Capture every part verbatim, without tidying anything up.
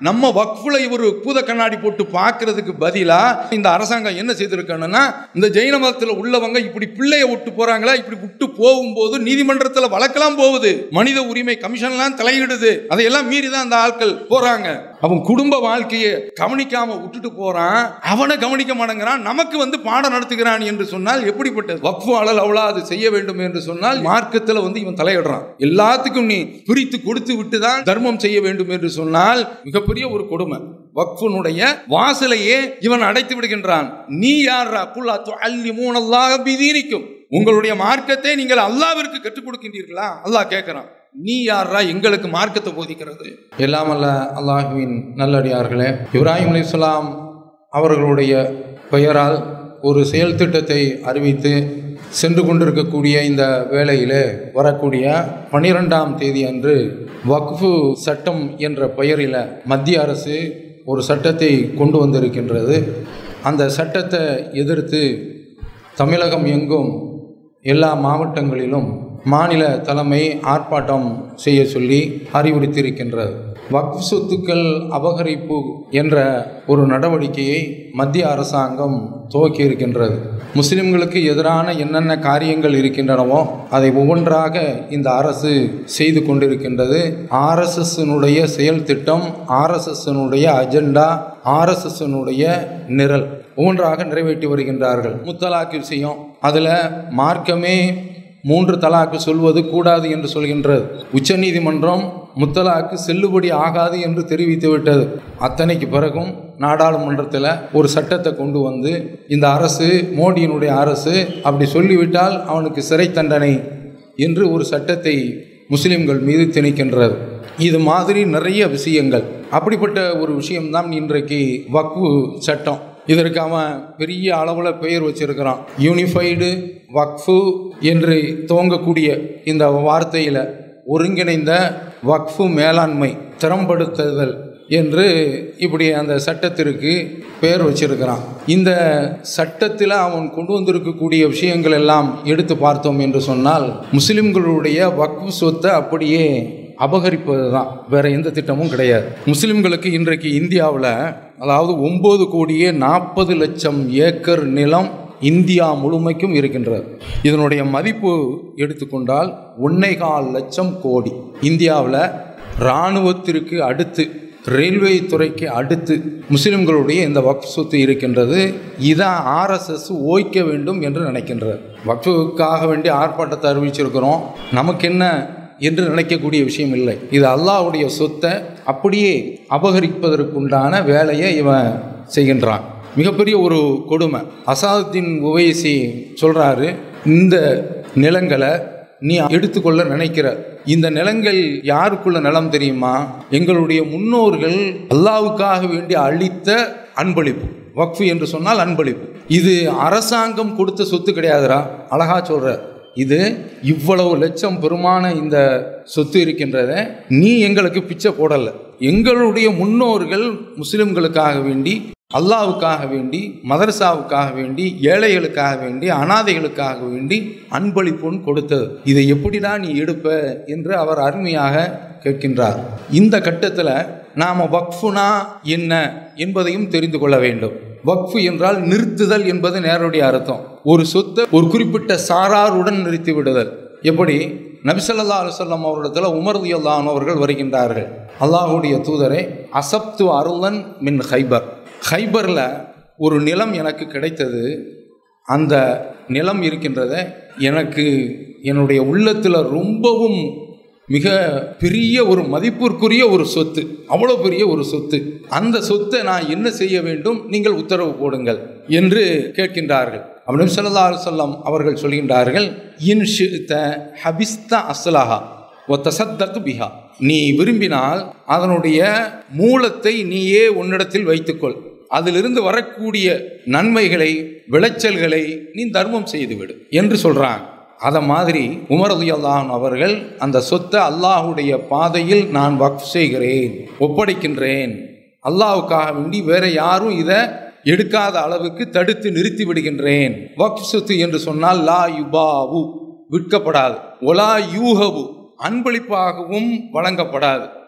நம்ம வக்ஃபுல இவர் பூத கண்ணாடி போட்டு பார்க்கறதுக்கு பதிலா இந்த அரசாங்கம் என்ன செய்திருக்கணும்னா, இந்த ஜெயின மதத்தில் உள்ளவங்க இப்படி பிள்ளைய விட்டு போறாங்களா, இப்படி விட்டு போகும்போது நீதிமன்றத்தில் வழக்கெல்லாம் போகுது, மனித உரிமை கமிஷன்லாம் தலையிடுது, அதையெல்லாம் மீறி தான் அந்த ஆட்கள் போறாங்க. அவன் குடும்ப வாழ்க்கையை கவனிக்காம விட்டுட்டு போறான், அவனை கவனிக்க மாட்டேங்கிறான், நமக்கு வந்து பாடம் நடத்துகிறான் என்று சொன்னால் எப்படிப்பட்டது? வக்ஃபு அலல் அவுலாது செய்ய வேண்டும் என்று சொன்னால் மார்க்கத்தில் வந்து இவன் தலையிடுறான். எல்லாத்துக்கும் நீ பிரித்து கொடுத்து விட்டு தான் தர்மம் செய்ய வேண்டும் என்று சொன்னால் மிகப்பெரிய ஒரு கொடுமை. வக்ஃபுனுடைய வாசலையே இவன் அடைத்து விடுகின்றான். நீ யாரா குல்லா துஅல்லிமூனல்லாஹ பிதீனிக்கும், உங்களுடைய மார்க்கத்தை நீங்கள் அல்லாஹ்விற்கு கற்றுக் கொடுக்கின்றீர்களா? அல்லாஹ் கேட்கிறான், நீ யாரா எங்களுக்கு மார்க்கத்தை போதிக்கிறது? எல்லாம் அல்ல அல்லாஹ்வின் நல்லடியார்களே, இப்ராஹிம் அலைஹிஸ்ஸலாம் அவர்களுடைய பெயரால் ஒரு செயல் திட்டத்தை அறிவித்து சென்று கொண்டிருக்கக்கூடிய இந்த வேளையிலே வரக்கூடிய பனிரெண்டாம் தேதி அன்று வக்ஃபு சட்டம் என்ற பெயரில் மத்திய அரசு ஒரு சட்டத்தை கொண்டு வந்திருக்கின்றது. அந்த சட்டத்தை எதிர்த்து தமிழகம் எங்கும் எல்லா மாவட்டங்களிலும் மாநில தலைமை ஆர்ப்பாட்டம் செய்ய சொல்லி அறிவுறுத்தியிருக்கின்றது. வக்ஃப் சொத்துக்கள் அபகரிப்பு என்ற ஒரு நடவடிக்கையை மத்திய அரசாங்கம் துவக்கி இருக்கின்றது. முஸ்லிம்களுக்கு எதிரான என்னென்ன காரியங்கள் இருக்கின்றனவோ அதை ஒவ்வொன்றாக இந்த அரசு செய்து கொண்டிருக்கின்றது. ஆர்எஸ்எஸ்னுடைய செயல் திட்டம், ஆர்எஸ்எஸ்னுடைய அஜெண்டா, ஆர்எஸ்எஸ்னுடைய நிரல் ஒவ்வொன்றாக நிறைவேற்றி வருகின்றார்கள். முத்தலாக்கு விஷயம், அதில் மார்க்கமே மூன்று தலாக்கு சொல்வது கூடாது என்று சொல்கின்றது. உச்ச நீதிமன்றம் முத்தலாக்கு செல்லுபடி ஆகாது என்று தெரிவித்து விட்டது. அத்தனைக்கு பிறகும் நாடாளுமன்றத்தில் ஒரு சட்டத்தை கொண்டு வந்து இந்த அரசு, மோடியினுடைய அரசு அப்படி சொல்லிவிட்டால் அவனுக்கு சிறை தண்டனை என்று ஒரு சட்டத்தை முஸ்லிம்கள் மீது திணிக்கின்றது. இது மாதிரி நிறைய விஷயங்கள். அப்படிப்பட்ட ஒரு விஷயம்தான் இன்றைக்கு வக்ஃபு சட்டம். இதற்கு அவன் பெரிய அளவில் பெயர் வச்சிருக்கிறான். யூனிஃபைடு வக்ஃபு என்று துவங்கக்கூடிய இந்த வார்த்தையில் ஒருங்கிணைந்த வக்ஃபு மேலாண்மை திறம்படுத்துதல் என்று இப்படி அந்த சட்டத்திற்கு பெயர் வச்சிருக்கிறான். இந்த சட்டத்தில் அவன் கொண்டு வந்திருக்கக்கூடிய விஷயங்கள் எல்லாம் எடுத்து பார்த்தோம் என்று சொன்னால் முஸ்லிம்களுடைய வக்ஃபு சொத்தை அப்படியே அபகரிப்பது தான், வேற எந்த திட்டமும் கிடையாது. முஸ்லிம்களுக்கு இன்றைக்கு இந்தியாவில் அதாவது ஒன்பது கோடியே நாற்பது லட்சம் ஏக்கர் நிலம் இந்தியா முழுமைக்கும் இருக்கின்றது. இதனுடைய மதிப்பு எடுத்துக்கொண்டால் ஒன்னேகால் லட்சம் கோடி. இந்தியாவில் இராணுவத்திற்கு அடுத்து, ரயில்வே துறைக்கு அடுத்து முஸ்லிம்களுடைய இந்த வக்ஃப் சொத்து இருக்கின்றது. இதை ஆர்எஸ்எஸ் ஓய்க்க வேண்டும் என்று நினைக்கின்றது. வக்ஃபுக்காக வேண்டி ஆர்ப்பாட்டத்தை அறிவிச்சிருக்கிறோம், நமக்கு என்ன என்று நினைக்கக்கூடிய விஷயம் இல்லை. இது அல்லாஹ்வுடைய சொத்தை அப்படியே அபகரிப்பதற்குண்டான வேலையை இவன் செய்கின்றான். மிகப்பெரிய ஒரு கொடுமை. அசாதுத்தீன் உவைசி சொல்கிறாரு, இந்த நிலங்களை நீ எடுத்துக்கொள்ள நினைக்கிற இந்த நிலங்கள் யாருக்குள்ள நிலம் தெரியுமா? எங்களுடைய முன்னோர்கள் அல்லாஹ்வுக்காக வேண்டி அளித்த அன்பளிப்பு. வக்ஃபு என்று சொன்னால் அன்பளிப்பு. இது அரசாங்கம் கொடுத்த சொத்து கிடையாதுரா. அழகா சொல்ற, இது இவ்வளவு லட்சம் பெருமான இந்த சொத்து இருக்கின்றத நீ எங்களுக்கு பிச்சை போடலை. எங்களுடைய முன்னோர்கள் முஸ்லிம்களுக்காக வேண்டி, அல்லாஹ்வுக்காக வேண்டி, மதரசாவுக்காக வேண்டி, ஏழைகளுக்காக வேண்டி, அனாதைகளுக்காக வேண்டி அன்பளிப்புன்னு கொடுத்தது. இதை எப்படிடா நீ எடுப்ப என்று அவர் அருமையாக கேட்கின்றார். இந்த கட்டத்தில் நாம் வக்ஃபுனா என்ன என்பதையும் தெரிந்து கொள்ள வேண்டும். வக்ஃபு என்றால் நிறுத்துதல் என்பது நேரடி அர்த்தம். ஒரு சொத்தை ஒரு குறிப்பிட்ட சாராருடன் நிறுத்தி விடுதல். எப்படி? நபி ஸல்லல்லாஹு அலைஹி வஸல்லம் அவர்களிடத்தில் உமர் ரலியல்லாஹு அன்ஹு அவர்கள் வருகின்றார்கள். அல்லாஹ்வுடைய தூதரை, அசப்து அருளன் மின் ஹைபர், ஹைபரில் ஒரு நிலம் எனக்கு கிடைத்தது. அந்த நிலம் இருக்கின்றத எனக்கு என்னுடைய உள்ளத்தில் ரொம்பவும் மிக பெரிய ஒரு மதிப்பிற்குரிய ஒரு சொத்து, அவ்வளோ பெரிய ஒரு சொத்து. அந்த சொத்தை நான் என்ன செய்ய வேண்டும், நீங்கள் உத்தரவு போடுங்கள் என்று கேட்கின்றார்கள். நபி ஸல்லல்லாஹு அலைஹி வஸல்லம் அவர்கள் சொல்கின்றார்கள், இன் ஷிஅத ஹபிஸ்த அஸ்லஹா வ தஸத்தக் பிஹா, நீ விரும்பினால் அதனுடைய மூலத்தை நீயே உன்னிடத்தில் வைத்துக்கொள், அதிலிருந்து வரக்கூடிய நன்மைகளை, விளைச்சல்களை நீ தர்மம் செய்துவிடு என்று சொல்றாங்க. அதை மாதிரி உமர் ரலியல்லாஹு அன்ஹு அவர்கள் அந்த சொத்தை அல்லாஹ்வுடைய பாதையில் நான் வக்ஃப் செய்கிறேன், ஒப்படைக்கின்றேன், அல்லாஹ்வுக்காக வேண்டி வேற யாரும் இதை எடுக்காத அளவுக்கு தடுத்து நிறுத்தி விடுகின்றேன். வக்ஃப் சொத்து என்று சொன்னால் லா யுபாவு, விற்கப்படாது, ஒலா யூஹபு, அன்பளிப்பாகவும் வழங்கப்படாது.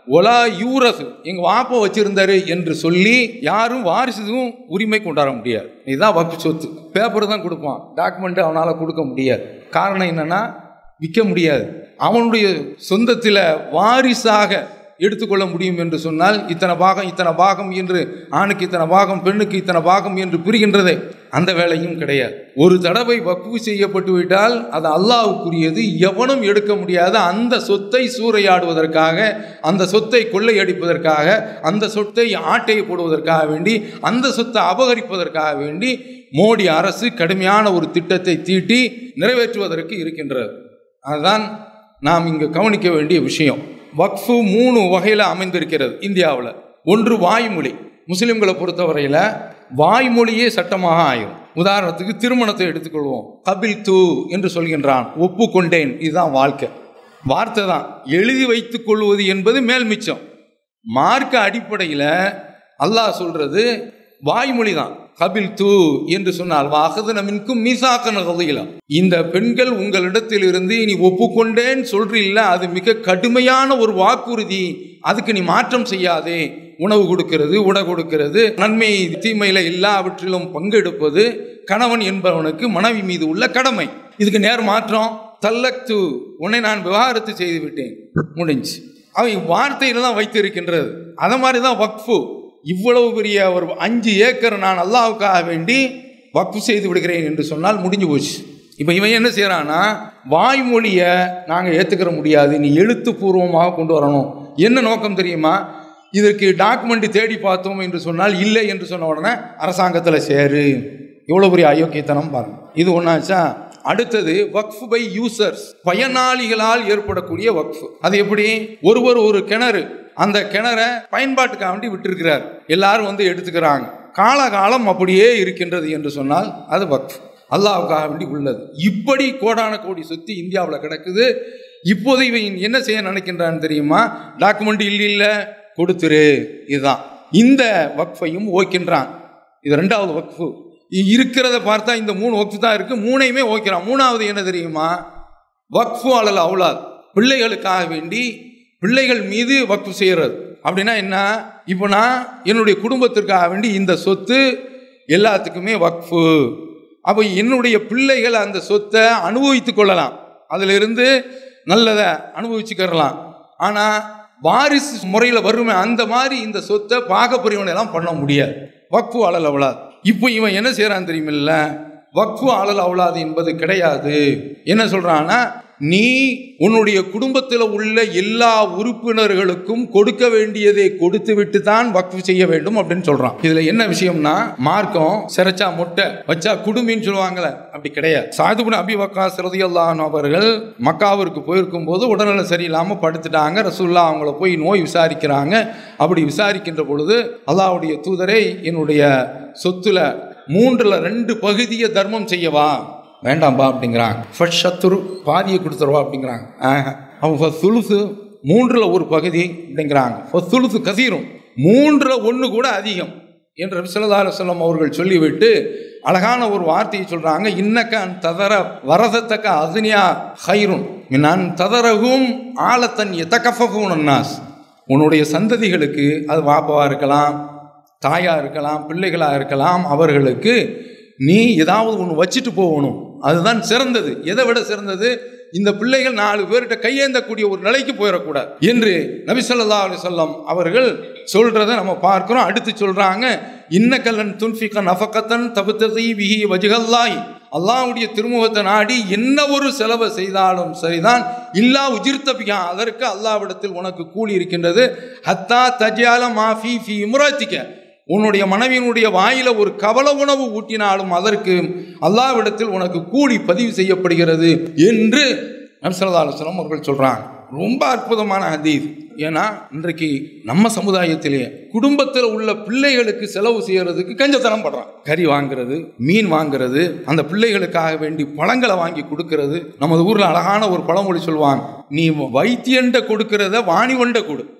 ஒலா யூரசு எங்க வாப்பா வச்சிருந்தாரு என்று சொல்லி யாரும் வாரிசும் உரிமை கொண்டாட முடியாது. இதுதான் வக்ஃப் சொத்து. பேப்பர் தான் கொடுப்பான், டாக்குமெண்ட் அவனால கொடுக்க முடியாது. காரணம் என்னன்னா விற்க முடியாது. அவனுடைய சொந்தத்தில் வாரிசாக எடுத்துக்கொள்ள முடியும் என்று சொன்னால் இத்தனை பாகம் இத்தனை பாகம் என்று, ஆணுக்கு இத்தனை பாகம் பெண்ணுக்கு இத்தனை பாகம் என்று பிரிகின்றதே, அந்த வேலையும் கிடையாது. ஒரு தடவை வக்ஃபு செய்யப்பட்டு விட்டால் அது அல்லாஹ்வுக்குரியது, எவனும் எடுக்க முடியாது. அந்த சொத்தை சூறையாடுவதற்காக, அந்த சொத்தை கொள்ளையடிப்பதற்காக, அந்த சொத்தை ஆட்டையை போடுவதற்காக வேண்டி, அந்த சொத்தை அபகரிப்பதற்காக வேண்டி மோடி அரசு கடுமையான ஒரு திட்டத்தை தீட்டி நிறைவேற்றுவதற்கு இருக்கின்றது. அதுதான் நாம் இங்கு கவனிக்க வேண்டிய விஷயம். வக்ஃபு மூணு வகையில் அமைந்திருக்கிறது இந்தியாவில். ஒன்று வாய்மொழி. முஸ்லிம்களை பொறுத்தவரையில் வாய்மொழியே சட்டமாக ஆயிரும். உதாரணத்துக்கு திருமணத்தை எடுத்துக்கொள்வோம். கபில் தூ என்று சொல்கின்றான், ஒப்புக்கொண்டேன். இதுதான் வாழ்க்கை, வார்த்தை தான். எழுதி வைத்துக் கொள்வது என்பது மேல் மிச்சம். மார்க்க அடிப்படையில் அல்லாஹ் சொல்றது வாய்மொழி தான். கபில் தூ என்று சொன்னால் வாகதனமின்கும் மீசாக்கன கதையிலாம், இந்த பெண்கள் உங்களிடத்தில் இருந்து நீ ஒப்புக்கொண்டேன்னு சொல்றீல்ல, அது மிக கடுமையான ஒரு வாக்குறுதி. அதுக்கு நீ மாற்றம் செய்யாதே. உணவு கொடுக்கிறது, உடை கொடுக்கிறது, நன்மை தீமையில எல்லாவற்றிலும் பங்கெடுப்பது கணவன் என்பவனுக்கு மனைவி மீது உள்ள கடமை. இதுக்கு நேர் மாற்றம் தல்லக்து, உன்னை நான் விவாகரத்து செய்து விட்டேன், முடிஞ்சு. அவை வார்த்தையில வைத்து இருக்கின்றது. அதை மாதிரி தான் வக்ஃபு. இவ்வளவு பெரிய ஒரு அஞ்சு ஏக்கர் நான் அல்லாஹ்வுக்காக வேண்டி வக்ஃபு செய்து விடுகிறேன் என்று சொன்னால் முடிஞ்சு போச்சு. இப்போ இவன் என்ன செய்யறான்னா, வாய்மொழியை நாங்கள் ஏற்றுக்கிற முடியாது, நீ எழுத்துப்பூர்வமாக கொண்டு வரணும். என்ன நோக்கம் தெரியுமா? இதற்கு டாக்குமெண்ட் தேடி பார்த்தோம் என்று சொன்னால் இல்லை என்று சொன்ன உடனே அரசாங்கத்தில் சேரு. இவ்வளோ பெரிய அயோக்கியத்தனம் பாருங்க. இது ஒன்றாச்சா? அடுத்தது வக்ஃபு பை யூசர்ஸ், பயனாளிகளால் ஏற்படக்கூடிய வக்ஃபு. அது எப்படி? ஒருவர் ஒரு கிணறு, அந்த கிணறை பயன்பாட்டுக்காக வேண்டி விட்டிருக்கிறார், எல்லாரும் வந்து எடுத்துக்கிறாங்க, காலகாலம் அப்படியே இருக்கின்றது என்று சொன்னால் அது வக்ஃப், அல்லாஹ்வுக்காக வேண்டி உள்ளது. இப்படி கோடான கோடி சொத்து இந்தியாவில் கிடக்குது. இப்போது இவன் என்ன செய்ய நினைக்கின்றான்னு தெரியுமா? டாக்குமெண்ட் இல்லை இல்லை கொடுத்துரு. இதுதான் இந்த வக்ஃபையும் ஓய்க்கின்றான். இது ரெண்டாவது வக்ஃபு. இருக்கிறத பார்த்தா இந்த மூணு வக்ஃபு தான் இருக்கு, மூணையுமே ஓய்க்கிறான். மூணாவது என்ன தெரியுமா? வக்ஃபு அலல் அவுலாத், பிள்ளைகளுக்காக வேண்டி பிள்ளைகள் மீது வக்ஃபு செய்கிறது. அப்படின்னா என்ன? இப்போ நான் என்னுடைய குடும்பத்திற்காக வேண்டி இந்த சொத்து எல்லாத்துக்குமே வக்ஃபு. அப்போ என்னுடைய பிள்ளைகள் அந்த சொத்தை அனுபவித்து கொள்ளலாம், அதிலிருந்து நல்லதை அனுபவிச்சுக்கிறலாம். ஆனால் வாரிசு முறையில் வருமே, அந்த மாதிரி இந்த சொத்தை பாகப்பிரிவினை எல்லாம் பண்ண முடியாது. வக்ஃபு அலல் அவுலாத். இப்போ இவன் என்ன செய்யறான் தெரியுமில்ல? வக்ஃபு அலல் அவுலாத் என்பது கிடையாது. என்ன சொல்றான்னா, நீ உன்னுடைய குடும்பத்தில் உள்ள எல்லா உறுப்பினர்களுக்கும் கொடுக்க வேண்டியதை கொடுத்து விட்டு தான் வக்ஃபு செய்ய வேண்டும் அப்படின்னு சொல்றான். இதுல என்ன விஷயம்னா, மார்க்கம் சிறைச்சா மொட்டை வச்சா குடுமின்னு சொல்லுவாங்களே, அப்படி கிடையாது. சாது இப்னு அபி வக்காஸ் ரலியல்லாஹு அன்ஹு அவர்கள் மக்காவிற்கு போயிருக்கும் போது உடல்நலம் சரியில்லாம படுத்துட்டாங்க. ரசூலுல்லாஹ் அவங்கள போய் நோய் விசாரிக்கிறாங்க. அப்படி விசாரிக்கின்ற பொழுது, அல்லாஹ்வுடைய தூதரை, என்னுடைய சொத்துல மூன்றுல ரெண்டு பகுதியை தர்மம் செய்யவா? வேண்டாம்பா அப்படிங்கிறாங்க. ஃபர்ஸ்ட் சத்துரு பாதியை கொடுத்துருவா அப்படிங்கிறாங்க. அவங்க சுலுசு மூன்றில் ஒரு பகுதி அப்படிங்கிறாங்க. சுலுசு கசீரும், மூன்றில் ஒன்று கூட அதிகம் என்று நபி ஸல்லல்லாஹு அலைஹி வஸல்லம் அவர்கள் சொல்லிவிட்டு அழகான ஒரு வார்த்தையை சொல்றாங்க. இன்னக்க ததர வரதத்தக்க அஸ்னியா ஹைருன் மின் ததரகும் ஆலத்தன் யதகஃபஃபூன அன்னாஸ். உன்னுடைய சந்ததிகளுக்கு, அது வாப்பாவாக இருக்கலாம், தாயாக இருக்கலாம், பிள்ளைகளாக இருக்கலாம், அவர்களுக்கு நீ ஏதாவது ஒன்று வச்சுட்டு போகணும், அதுதான் சிறந்தது. எதை விட சிறந்தது? இந்த பிள்ளைகள் நாலு பேர்கிட்ட கையேந்தக்கூடிய ஒரு நிலைக்கு போயிடக்கூடாது என்று நபி ஸல்லல்லாஹு அலைஹி வஸல்லம் அவர்கள் சொல்றதை நம்ம பார்க்கிறோம். அடுத்து சொல்றாங்க, இன்னக்கலன் துன்ஃபிக நஃபகத்தன் தபதகி பிஹி வஜ்ஹல்லாஹி, அல்லாஹ்வுடைய திருமுகத்தை நாடி என்ன ஒரு செலவை செய்தாலும் சரிதான், இல்லா உஜிர்த பிஹா, அதற்கு அல்லாஹ்விடத்தில் உனக்கு கூலி இருக்கின்றது. ஹத்தா தஜால மாஃபி ஃபி இம்ராத்திக, உன்னுடைய மனைவியினுடைய வாயில ஒரு கவல உணவு ஊட்டினாலும் அதற்கு அல்லாஹ்விடத்தில் உனக்கு கூலி பதிவு செய்யப்படுகிறது என்று நபி ஸல்லல்லாஹு அலைஹி வஸல்லம் அவர்கள் சொல்றாங்க. ரொம்ப அற்புதமான ஹதீஸ். ஏன்னா இன்றைக்கு நம்ம சமுதாயத்திலேயே குடும்பத்தில் உள்ள பிள்ளைகளுக்கு செலவு செய்யறதுக்கு கஞ்சத்தனம் பண்றான். கறி வாங்குறது, மீன் வாங்குறது, அந்த பிள்ளைகளுக்காக வேண்டி பழங்களை வாங்கி கொடுக்கறது. நமது ஊர்ல அழகான ஒரு பழமொழி சொல்லுவாங்க, நீ வைத்தியண்ட கொடுக்கிறத வாணிவண்ட கொடு.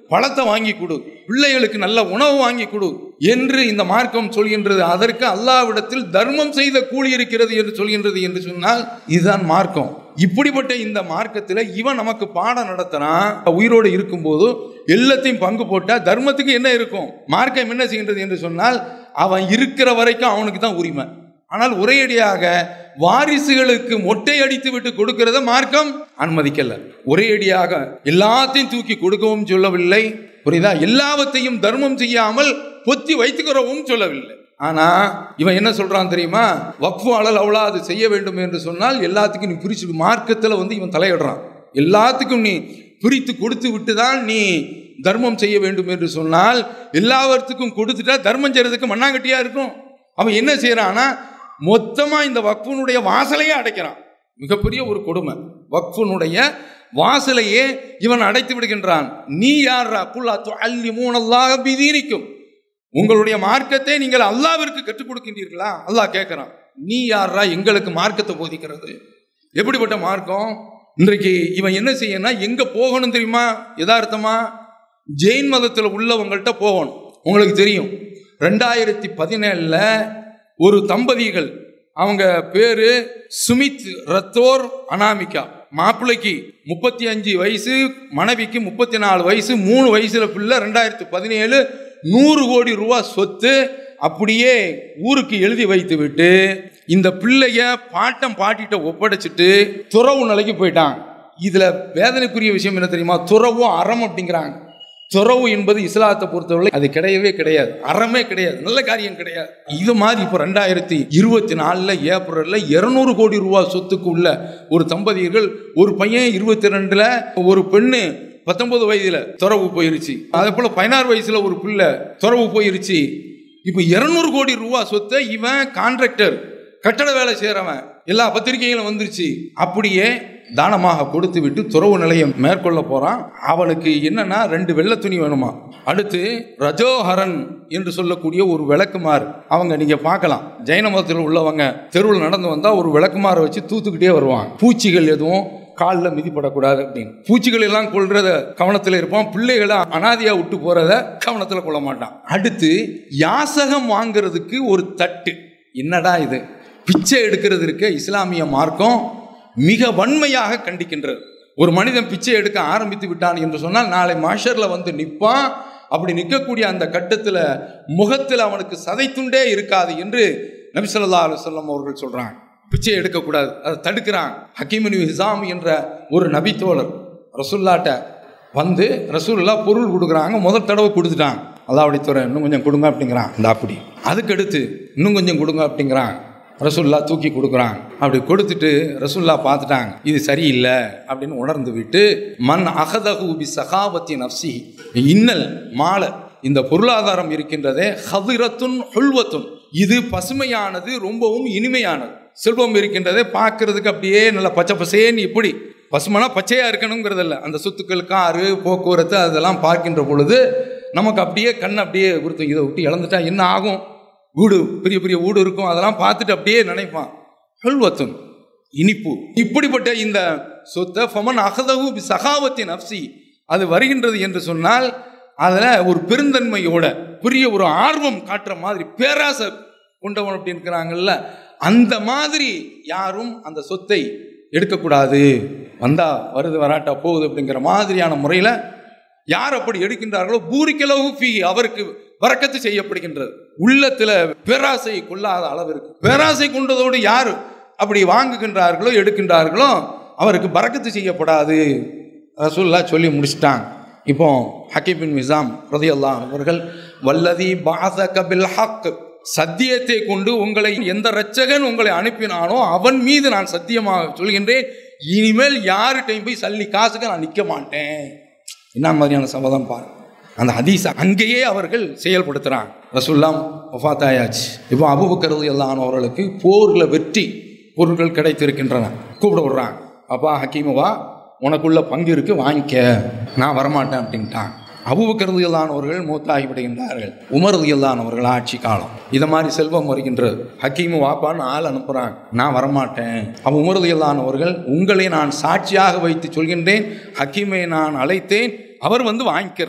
பழத்தை வாங்கி கொடு, பிள்ளைகளுக்கு நல்ல உணவு வாங்கி கொடு என்று இந்த மார்க்கம் சொல்கின்றது. அதற்கு அல்லாஹ்விடத்தில் தர்மம் செய்த கூலி இருக்கிறது என்று சொல்கின்றது என்று சொன்னால் இதுதான் மார்க்கம். இப்படிப்பட்ட இந்த மார்க்கத்தில் இவன் நமக்கு பாடம் நடத்துறான். உயிரோடு இருக்கும்போது எல்லாத்தையும் பங்கு போட்டா தர்மத்துக்கு என்ன இருக்கும்? மார்க்கம் என்ன செய்கின்றது என்று சொன்னால் அவன் இருக்கிற வரைக்கும் அவனுக்கு தான் உரிமை. ஆனால் ஒரேடியாக வாரிசுகளுக்கு மொட்டை அடித்து விட்டு கொடுக்கிறத மார்க்கம் அனுமதிக்கல. ஒரேடியாக எல்லாத்தையும் தூக்கி கொடுக்கவும் சொல்லவில்லை, புரியுதா? எல்லாவற்றையும் தர்மம் செய்யாமல் பொத்தி வைத்துக்கிறவும் சொல்லவில்லை. ஆனா இவன் என்ன சொல்றான் தெரியுமா? வக்ஃபு அலல் அவுலாது செய்ய வேண்டும் என்று சொன்னால் எல்லாத்துக்கும் நீ பிரிச்சு, மார்க்கத்தில் வந்து இவன் தலையிடுறான். எல்லாத்துக்கும் நீ பிரித்து கொடுத்து விட்டு தான் நீ தர்மம் செய்ய வேண்டும் என்று சொன்னால் எல்லாவற்றுக்கும் கொடுத்துட்டா தர்மம் செய்யறதுக்கு மண்ணாங்கட்டியா இருக்கும். அவன் என்ன செய்யறான்னா மொத்தமா இந்த வக்ஃபுனுடைய வாசலையே அடைக்கிறான். மிகப்பெரிய ஒரு கொடுமை. வக்ஃபுனுடைய வாசலையே இவன் அடைத்து விடுகின்றான். நீ யாரா குல்லா துஅல்லிமூனல்லாஹ பிதீனிக்கும், உங்களுடைய மார்க்கத்தை நீங்கள் அல்லாஹ்விற்கு கற்றுக் கொடுக்கின்றீர்களா? அல்லாஹ் கேட்கிறான், நீ யாரா எங்களுக்கு மார்க்கத்தை போதிக்கிறது? எப்படிப்பட்ட மார்க்கம்? இன்றைக்கு இவன் என்ன செய்யனா எங்க போகணும் தெரியுமா? யதார்த்தமா ஜெயின் மதத்தில் உள்ளவங்கள்ட்ட போகணும். உங்களுக்கு தெரியும், ரெண்டாயிரத்தி பதினேழுல ஒரு தம்பதிகள், அவங்க பேரு சுமித் ரத்தோர் அனாமிகா. மாப்பிள்ளைக்கு முப்பத்தி அஞ்சு வயசு, மனைவிக்கு முப்பத்தி நாலு வயசு, மூணு வயசுல பிள்ளை. ரெண்டாயிரத்தி பதினேழு நூறு கோடி ரூபா சொத்து அப்படியே ஊருக்கு எழுதி வைத்து விட்டு இந்த பிள்ளைய பாட்டம் பாட்டிட்ட ஒப்படைச்சிட்டு துறவு நிலைக்கு போயிட்டாங்க. இதுல வேதனைக்குரிய விஷயம் என்ன தெரியுமா? துறவும் அறம் அப்படிங்கிறாங்க. துறவு என்பது இஸ்லாத்தை பொறுத்தவரை அது கிடையவே கிடையாது, அறமே கிடையாது, நல்ல காரியம் கிடையாது. இது மாதிரி இப்போ ரெண்டாயிரத்தி இருபத்தி நாலுல ஏப்ரல்ல இருநூறு கோடி ரூபாய் சொத்துக்கு உள்ள ஒரு தம்பதியர்கள், ஒரு பையன் இருபத்தி ரெண்டுல, ஒரு பெண்ணு பத்தொன்பது வயதுல துறவு போயிருச்சு. அதே போல பதினாறு வயசுல ஒரு பிள்ளை துறவு போயிருச்சு. இப்போ இருநூறு கோடி ரூபாய் சொத்தை இவன் கான்ட்ராக்டர், கட்டட வேலை செய்யறவன், எல்லா பத்திரிகைகளும் வந்துருச்சு, அப்படியே தானமாக கொடுத்து விட்டு துறவு நிலையம் மேற்கொள்ள போறான். அவனுக்கு என்னன்னா ரெண்டு வெள்ளை துணி வேணுமா. அடுத்து ரஜோஹரன் என்று சொல்லக்கூடிய ஒரு விளக்குமாறு, அவங்க நீங்க பார்க்கலாம், ஜெயின மதத்தில் உள்ளவங்க தெருவில் நடந்து வந்தா ஒரு விளக்குமாரை வச்சு தூத்துக்கிட்டே வருவாங்க. பூச்சிகள் எதுவும் காலில் மிதிப்படக்கூடாது அப்படின்னு. பூச்சிகள் எல்லாம் கொள்றத கவனத்தில் இருப்பான், பிள்ளைகளை அனாதையா விட்டு போறத கவனத்தில் கொள்ள மாட்டான். அடுத்து யாசகம் வாங்கிறதுக்கு ஒரு தட்டு. என்னடா இது? பிச்சை எடுக்கிறது இருக்க இஸ்லாமிய மார்க்கம் மிக வன்மையாக கண்டிக்கின்றது. ஒரு மனிதன் பிச்சை எடுக்க ஆரம்பித்து விட்டான் என்று சொன்னால் நாளை மாஷர்ல வந்து நிற்பான். அப்படி நிற்கக்கூடிய அந்த கட்டத்தில் முகத்தில் அவனுக்கு சதைத்துண்டே இருக்காது என்று நபி ஸல்லல்லாஹு அலைஹி வஸல்லம் அவர்கள் சொல்றாங்க. பிச்சை எடுக்கக்கூடாது, அதை தடுக்கிறாங்க. ஹக்கீம் இப்னு ஹிஸாம் என்ற ஒரு நபி தோழர் ரசூலுல்லாஹ்ட்ட வந்து ரசூலுல்லாஹ் பொருள் கொடுக்குறாங்க. முதல் தடவை கொடுத்துட்டாங்க. அல்லாஹ்வுடைய தூதர் இன்னும் கொஞ்சம் கொடுங்க அப்படிங்கிறான். இந்த அப்படி அதுக்கடுத்து இன்னும் கொஞ்சம் கொடுங்க அப்படிங்கிறான். ரசூலுல்லாஹ் தூக்கி கொடுக்குறாங்க. அப்படி கொடுத்துட்டு ரசூலுல்லாஹ் பார்த்துட்டாங்க, இது சரியில்லை அப்படின்னு உணர்ந்து விட்டு மன் அகதஹு பி சகாவத்தி நஃப்சி, இன்னல் மால, இந்த பொருளாதாரம் இருக்கின்றதே ஹதிரத்துன் ஹுல்வத்துன், இது பசுமையானது, ரொம்பவும் இனிமையானது. செல்வம் இருக்கின்றதே பார்க்கறதுக்கு அப்படியே நல்ல பச்சை பசேன்னு, இப்படி பசுமனா பச்சையா இருக்கணுங்கிறதில்ல. அந்த சொத்துக்கள், காரு, போக்குவரத்து அதெல்லாம் பார்க்கின்ற பொழுது நமக்கு அப்படியே கண் அப்படியே கொடுத்து, இதை விட்டு இழந்துட்டா என்ன ஆகும்? வீடு, பெரிய பெரிய வீடு இருக்கும், அதெல்லாம் பார்த்துட்டு அப்படியே நினைப்பான். ஹல்வத்துன், இனிப்பு. இப்படிப்பட்ட இந்த சொத்தை ஃபமன் அகதஹு பி சகாவத்தி நஃப்சி, அது வருகின்றது என்று சொன்னால் அதில் ஒரு பெருந்தன்மையோட பெரிய ஒரு ஆர்வம் காட்டுற மாதிரி, பேராசை கொண்டவன் அப்படி இருக்கிறாங்கல்ல, அந்த மாதிரி யாரும் அந்த சொத்தை எடுக்கக்கூடாது. வந்தா வருது, வராட்டா போகுது அப்படிங்கிற மாதிரியான முறையில் யார் அப்படி எடுக்கின்றார்களோ பூரிக்கலவு ஃபீ, அவருக்கு வரக்கத்து செய்யப்படுகின்றது. உள்ளத்துல பேராசை கொள்ளாத அளவிற்கு, பேராசை கொண்டதோடு யார் அப்படி வாங்குகின்றார்களோ எடுக்கின்றார்களோ அவருக்கு பரக்கத்து செய்யப்படாது ரசூலுல்லாஹ் சொல்லி முடிச்சிட்டாங்க. இப்போ ஹக்கீம் பின் ஹிஸாம் ரலியல்லாஹு அன்ஹு அவர்கள், வல்லதி பஅஸக பில் ஹக், சத்தியத்தை கொண்டு உங்களை எந்த இரட்சகன் உங்களை அனுப்பினானோ அவன் மீது நான் சத்தியமாக சொல்கின்றேன், இனிமேல் யார்கிட்டையும் போய் சல்லி காசுக்கு நான் நிற்க மாட்டேன். என்ன மாதிரியான சபதம் பாரு. அந்த ஹதீஸை அங்கேயே அவர்கள் செயல்படுத்துகிறாங்க. ரசூலுல்லாஹ் வஃபாத் ஆயாச்சு. இப்போ அபூபக்கர் ரலியல்லாஹு அன்ஹு அவர்களுக்கு போரில் வெற்றி பொருட்கள் கிடைத்திருக்கின்றன. கூப்பிட விடுறாங்க, அப்பா ஹக்கீமுவா உனக்குள்ள பங்கு இருக்கு, வாங்கிக்க, நான் வரமாட்டேன் அப்படின்ட்டான். அபூபக்கர் ரலியல்லாஹு அன்ஹு அவர்கள் மூத்தாகி விடுகின்றார்கள். உமர் ரலியல்லாஹு அன்ஹு அவர்கள் ஆட்சி காலம். இதை மாதிரி செல்வம் வருகின்றது. ஹக்கீமு வாப்பான்னு ஆள் அனுப்புகிறாங்க, நான் வரமாட்டேன். அப்போ உமர் ரலியல்லாஹு அன்ஹு அவர்கள், உங்களை நான் சாட்சியாக வைத்து சொல்கின்றேன், ஹக்கீமை நான் அழைத்தேன், அவர் வந்து வாங்கிக்கிறல.